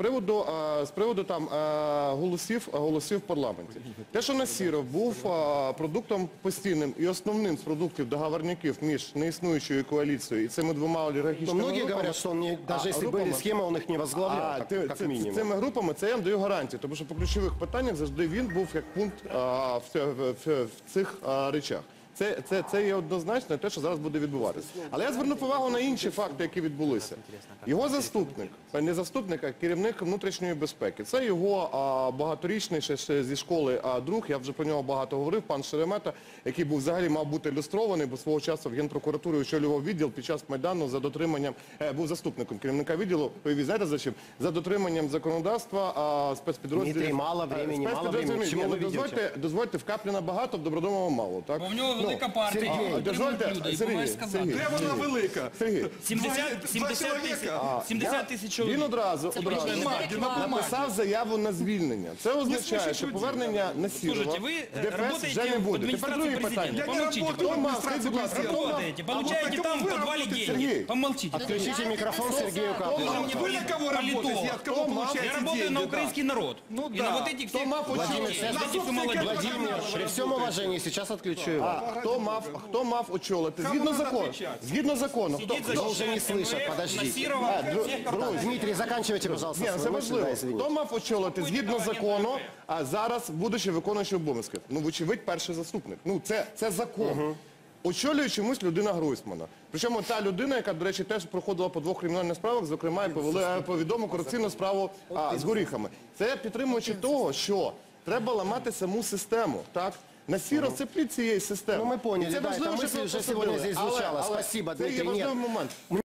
З приводу там голосів в парламенті. Те, що Насіров був продуктом постійним і основним з продуктів договорників між неіснуючою коаліцією і цими двома олігархічними групами. Многие говорят, что он, даже если были схемы, он их не возглавлял, как минимум. Цими групами це я вам даю гарантію, тому що по ключових питаннях завжди він був як пункт в цих речах. Це є однозначно те, що зараз буде відбуватися. Але я звернув увагу на інші факти, які відбулися. Його заступник, не заступник, а керівник внутрішньої безпеки. Це його багаторічний ще зі школи друг, я вже про нього багато говорив, пан Шеремета, який був взагалі мав бути ілюстрований, бо свого часу в Генпрокуратурі очолював відділ під час Майдану за дотриманням, був заступником керівника відділу, знаєте за чим? За дотриманням законодавства спецпідрозділів. Дмитрий, мало времени, мало времени. К чему вы ведете? Дозвольте, в Капліна багато, в Добродомова мало, так? Бо в нього велика партія, дозвольте, Сергій, сказати. Де вона велика? Сергій, 70 тисяч чоловік. він одразу написав заяву на звільнення. Це означає, що повернення Насірова Слушайте, ви в ДФС вже не буде. Тепер друге питання. Помолчите, работаете, получаете там в подвале деньги. Помолчите. Отключите микрофон Сергею Каплину. Вы на кого работаете? От кого получаете Я работаю деньги? на украинский народ. Ну И да. на вот этих всех... Владимир, при всем уважении, сейчас отключу его. Хто мав очолити? Згідно закону. Вы уже не слышат, подождите. Дмитрий, заканчивайте, пожалуйста, Ні, це свою мысль, важливо. да, извините. Хто мав очолити згідно закону, а зараз, будучи виконуючим обов'язки? Ну, вочевидь, перший заступник. Ну, це закон. Очолює чомусь людина Гройсмана. Причому та людина, яка, до речі, теж проходила по 2 кримінальних справах, зокрема, і по відому корупційну справу з горіхами. Це підтримуючи того, що треба ламати саму систему, так? Насіров – це плід цієї системи. Ну, мы поняли, І це да, важливо, эта що мысль ви уже посадили. сегодня здесь звучала. Але Спасибо, це є Дмитрий. важливий Нет. момент.